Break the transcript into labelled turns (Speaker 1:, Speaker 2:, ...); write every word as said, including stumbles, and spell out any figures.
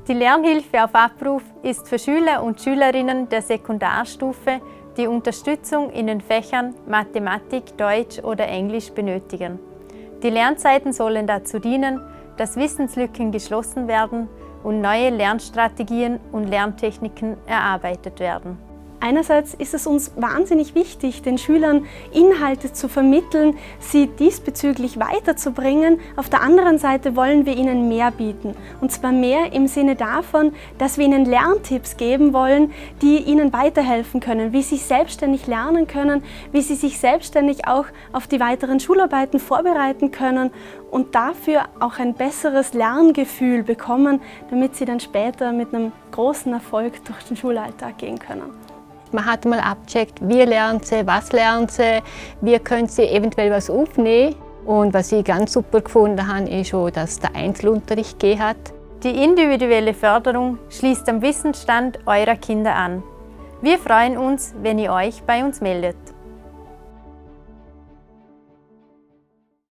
Speaker 1: Die Lernhilfe auf Abruf ist für Schüler und Schülerinnen der Sekundarstufe, die Unterstützung in den Fächern Mathematik, Deutsch oder Englisch benötigen. Die Lernzeiten sollen dazu dienen, dass Wissenslücken geschlossen werden und neue Lernstrategien und Lerntechniken erarbeitet werden.
Speaker 2: Einerseits ist es uns wahnsinnig wichtig, den Schülern Inhalte zu vermitteln, sie diesbezüglich weiterzubringen. Auf der anderen Seite wollen wir ihnen mehr bieten. Und zwar mehr im Sinne davon, dass wir ihnen Lerntipps geben wollen, die ihnen weiterhelfen können, wie sie selbstständig lernen können, wie sie sich selbstständig auch auf die weiteren Schularbeiten vorbereiten können und dafür auch ein besseres Lerngefühl bekommen, damit sie dann später mit einem großen Erfolg durch den Schulalltag gehen können.
Speaker 3: Man hat mal abgecheckt, wie lernt sie, was lernt sie, wie können sie eventuell was aufnehmen. Und was ich ganz super gefunden habe, ist schon, dass der Einzelunterricht gegeben hat.
Speaker 1: Die individuelle Förderung schließt am Wissensstand eurer Kinder an. Wir freuen uns, wenn ihr euch bei uns meldet.